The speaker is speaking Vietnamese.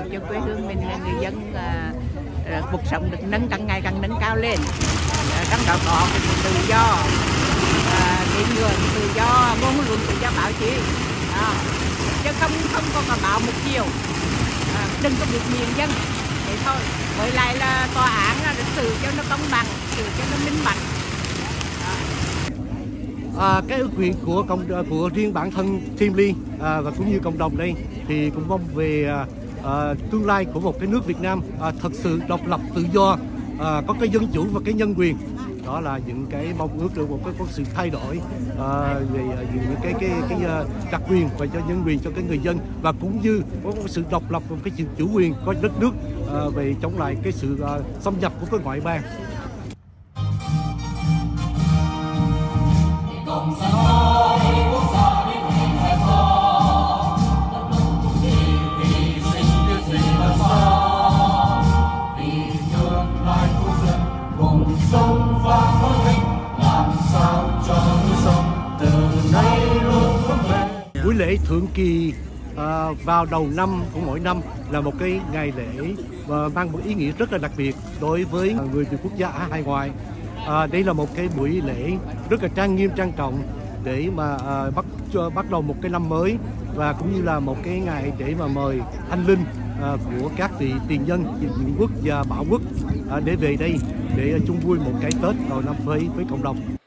cho quê hương mình, người dân cuộc sống được càng ngày càng nâng cao lên. Trong đó có cái tự do tín ngưỡng, tự do ngôn luận, tự do báo chí, chứ không có báo một chiều, đừng có việc miệng dân thế thôi. Với lại là tòa án xử cho nó công bằng, xử cho nó minh bạch. Cái ước nguyện của riêng bản thân Team Lee và cũng như cộng đồng đây thì cũng mong về tương lai của một cái nước Việt Nam thật sự độc lập, tự do, có cái dân chủ và cái nhân quyền. Đó là những cái mong ước được một cái sự thay đổi về những cái đặc quyền và cho nhân quyền cho cái người dân, và cũng như có một sự độc lập và cái sự chủ quyền có đất nước về chống lại cái sự xâm nhập của cái ngoại bang. Buổi lễ thượng kỳ vào đầu năm của mỗi năm là một cái ngày lễ mang một ý nghĩa rất là đặc biệt đối với người từ quốc gia Á hải ngoại. Đây là một cái buổi lễ rất là trang nghiêm, trang trọng để mà bắt đầu một cái năm mới, và cũng như là một cái ngày để mà mời anh linh của các vị tiền nhân Diện Quốc và Bảo Quốc để về đây để chung vui một cái Tết đầu năm với cộng đồng.